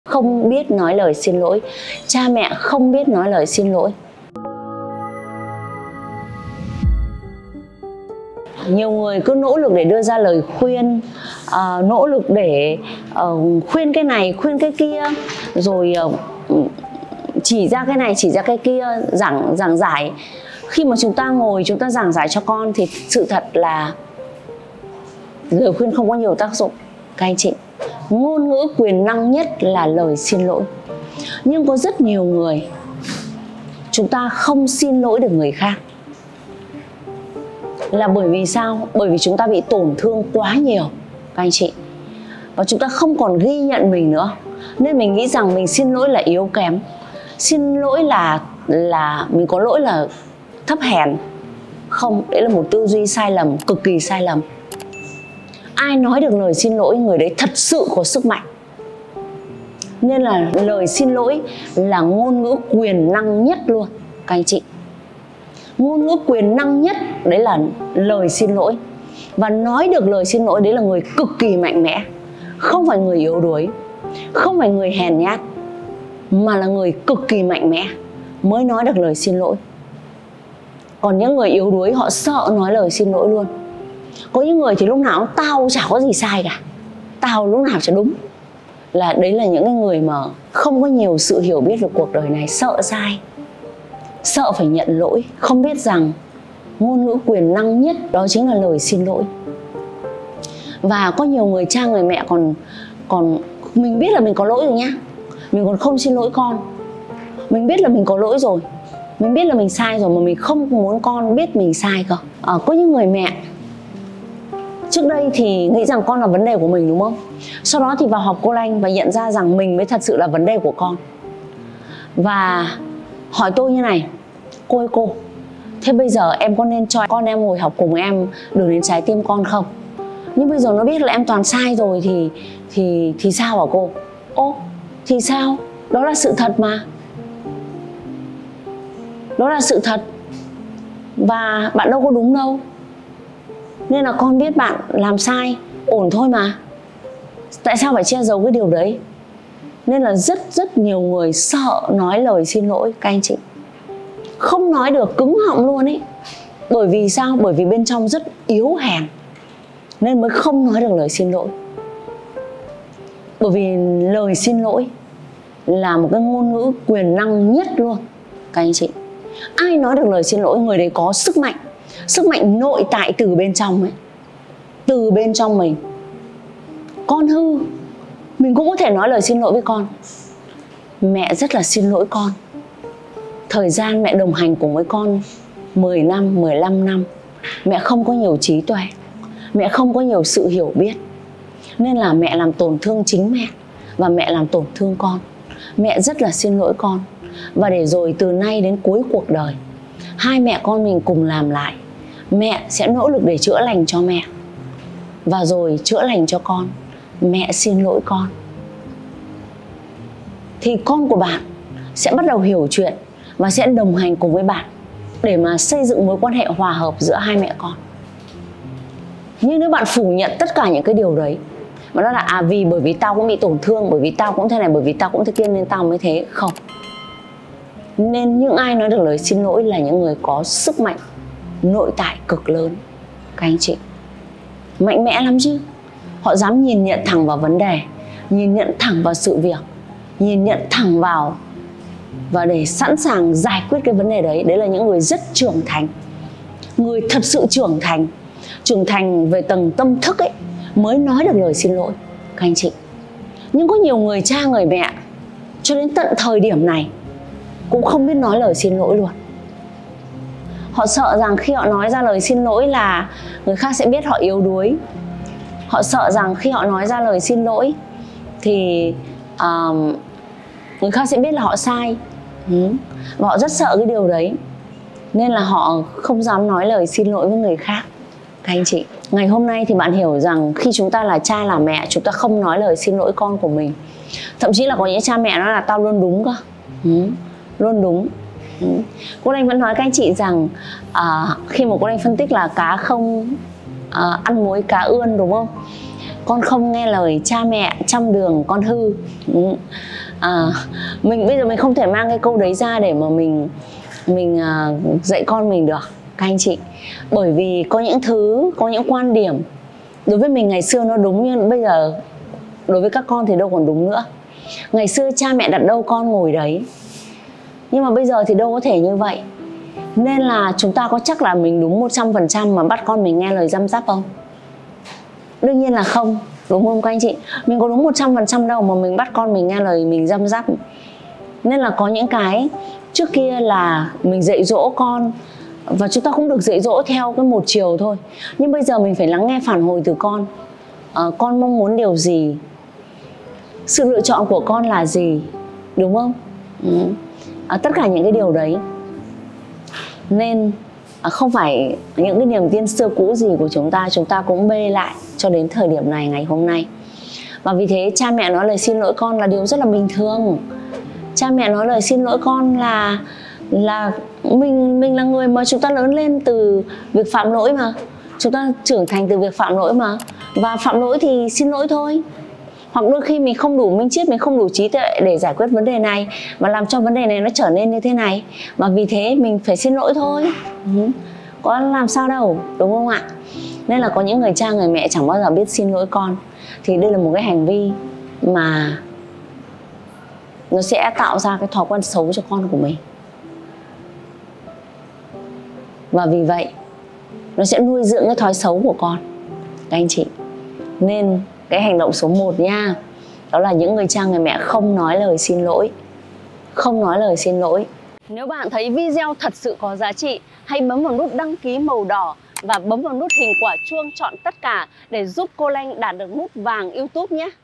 Không biết nói lời xin lỗi. Cha mẹ không biết nói lời xin lỗi. Nhiều người cứ nỗ lực để đưa ra lời khuyên, nỗ lực để khuyên cái này, khuyên cái kia, rồi chỉ ra cái này, chỉ ra cái kia, giảng giải. Khi mà chúng ta ngồi, chúng ta giảng giải cho con thì sự thật là lời khuyên không có nhiều tác dụng. Các anh chị, ngôn ngữ quyền năng nhất là lời xin lỗi. Nhưng có rất nhiều người chúng ta không xin lỗi được người khác. Là bởi vì sao? Bởi vì chúng ta bị tổn thương quá nhiều, các anh chị. Và chúng ta không còn ghi nhận mình nữa. Nên mình nghĩ rằng mình xin lỗi là yếu kém. Xin lỗi là mình có lỗi là thấp hèn. Không, đấy là một tư duy sai lầm, cực kỳ sai lầm. Ai nói được lời xin lỗi, người đấy thật sự có sức mạnh. Nên là lời xin lỗi là ngôn ngữ quyền năng nhất luôn, các anh chị. Ngôn ngữ quyền năng nhất đấy là lời xin lỗi. Và nói được lời xin lỗi đấy là người cực kỳ mạnh mẽ. Không phải người yếu đuối, không phải người hèn nhát, mà là người cực kỳ mạnh mẽ mới nói được lời xin lỗi. Còn những người yếu đuối họ sợ nói lời xin lỗi luôn. Có những người thì lúc nào tao chả có gì sai cả, tao lúc nào chả đúng. Đấy là những cái người mà không có nhiều sự hiểu biết về cuộc đời này, sợ sai, sợ phải nhận lỗi, không biết rằng ngôn ngữ quyền năng nhất đó chính là lời xin lỗi. Và có nhiều người cha người mẹ còn mình biết là mình có lỗi rồi nhá, mình còn không xin lỗi con. Mình biết là mình có lỗi rồi, mình biết là mình sai rồi mà mình không muốn con biết mình sai cơ. Có những người mẹ trước đây thì nghĩ rằng con là vấn đề của mình, đúng không? Sau đó thì vào học cô Lanh và nhận ra rằng mình mới thật sự là vấn đề của con. Và hỏi tôi như này: cô ơi cô, thế bây giờ em có nên cho con em ngồi học cùng em Đường Đến Trái Tim Con không? Nhưng bây giờ nó biết là em toàn sai rồi thì sao hả cô? Ô, thì sao? Đó là sự thật mà. Đó là sự thật. Và bạn đâu có đúng đâu. Nên là con biết bạn làm sai, ổn thôi mà. Tại sao phải che giấu cái điều đấy? Nên là rất nhiều người sợ nói lời xin lỗi, các anh chị. Không nói được, cứng họng luôn ấy. Bởi vì sao? Bởi vì bên trong rất yếu hèn, nên mới không nói được lời xin lỗi. Bởi vì lời xin lỗi là một cái ngôn ngữ quyền năng nhất luôn, các anh chị. Ai nói được lời xin lỗi, người đấy có sức mạnh. Sức mạnh nội tại từ bên trong ấy, từ bên trong mình. Con hư, mình cũng có thể nói lời xin lỗi với con. Mẹ rất là xin lỗi con. Thời gian mẹ đồng hành cùng với con 10 năm, 15 năm, mẹ không có nhiều trí tuệ, mẹ không có nhiều sự hiểu biết. Nên là mẹ làm tổn thương chính mẹ và mẹ làm tổn thương con. Mẹ rất là xin lỗi con. Và để rồi từ nay đến cuối cuộc đời, hai mẹ con mình cùng làm lại. Mẹ sẽ nỗ lực để chữa lành cho mẹ, và rồi chữa lành cho con. Mẹ xin lỗi con. Thì con của bạn sẽ bắt đầu hiểu chuyện và sẽ đồng hành cùng với bạn để mà xây dựng mối quan hệ hòa hợp giữa hai mẹ con. Nhưng nếu bạn phủ nhận tất cả những cái điều đấy, mà nó là bởi vì tao cũng bị tổn thương, bởi vì tao cũng thế này, bởi vì tao cũng thế kia nên tao mới thế. Không. Nên những ai nói được lời xin lỗi là những người có sức mạnh nội tại cực lớn, các anh chị. Mạnh mẽ lắm chứ. Họ dám nhìn nhận thẳng vào vấn đề, nhìn nhận thẳng vào sự việc, nhìn nhận thẳng vào và để sẵn sàng giải quyết cái vấn đề đấy. Đấy là những người rất trưởng thành. Người thật sự trưởng thành về tầng tâm thức ấy, mới nói được lời xin lỗi, các anh chị. Nhưng có nhiều người cha người mẹ cho đến tận thời điểm này cũng không biết nói lời xin lỗi luôn. Họ sợ rằng khi họ nói ra lời xin lỗi là người khác sẽ biết họ yếu đuối. Họ sợ rằng khi họ nói ra lời xin lỗi thì người khác sẽ biết là họ sai. Và họ rất sợ cái điều đấy. Nên là họ không dám nói lời xin lỗi với người khác, các anh chị. Ngày hôm nay thì bạn hiểu rằng khi chúng ta là cha là mẹ, chúng ta không nói lời xin lỗi con của mình. Thậm chí là có những cha mẹ nói là tao luôn đúng cơ. Luôn đúng. Cô Lanh vẫn nói các anh chị rằng khi mà cô Lanh phân tích là cá không ăn muối cá ươn, đúng không? con không nghe lời cha mẹ, trăm đường con hư. Mình bây giờ mình không thể mang cái câu đấy ra để mà mình dạy con mình được các anh chị. Bởi vì có những thứ, có những quan điểm đối với mình ngày xưa nó đúng, nhưng bây giờ đối với các con thì đâu còn đúng nữa. Ngày xưa cha mẹ đặt đâu con ngồi đấy, nhưng mà bây giờ thì đâu có thể như vậy. Nên là chúng ta có chắc là mình đúng 100% mà bắt con mình nghe lời răm rắp không? Đương nhiên là không, đúng không các anh chị? Mình có đúng 100% đâu mà mình bắt con mình nghe lời mình răm rắp. Nên là có những cái trước kia là mình dạy dỗ con, và chúng ta cũng được dạy dỗ theo cái một chiều thôi. Nhưng bây giờ mình phải lắng nghe phản hồi từ con. Con mong muốn điều gì? Sự lựa chọn của con là gì? Đúng không? Tất cả những cái điều đấy. Nên không phải những cái niềm tin xưa cũ gì của chúng ta cũng bê lại cho đến thời điểm này, ngày hôm nay. Và vì thế cha mẹ nói lời xin lỗi con là điều rất là bình thường. Cha mẹ nói lời xin lỗi con là mình là người mà chúng ta lớn lên từ việc phạm lỗi mà. Chúng ta trưởng thành từ việc phạm lỗi mà. Và phạm lỗi thì xin lỗi thôi. Hoặc đôi khi mình không đủ minh triết, mình không đủ trí tuệ để giải quyết vấn đề này, và làm cho vấn đề này nó trở nên như thế này, và vì thế mình phải xin lỗi thôi. Có làm sao đâu, đúng không ạ? Nên là có những người cha người mẹ chẳng bao giờ biết xin lỗi con. Thì đây là một cái hành vi mà nó sẽ tạo ra cái thói quen xấu cho con của mình. Và vì vậy nó sẽ nuôi dưỡng cái thói xấu của con các anh chị. Nên cái hành động số 1 nha, đó là những người cha người mẹ không nói lời xin lỗi. Không nói lời xin lỗi. Nếu bạn thấy video thật sự có giá trị, hãy bấm vào nút đăng ký màu đỏ và bấm vào nút hình quả chuông chọn tất cả để giúp cô Lanh đạt được nút vàng YouTube nhé.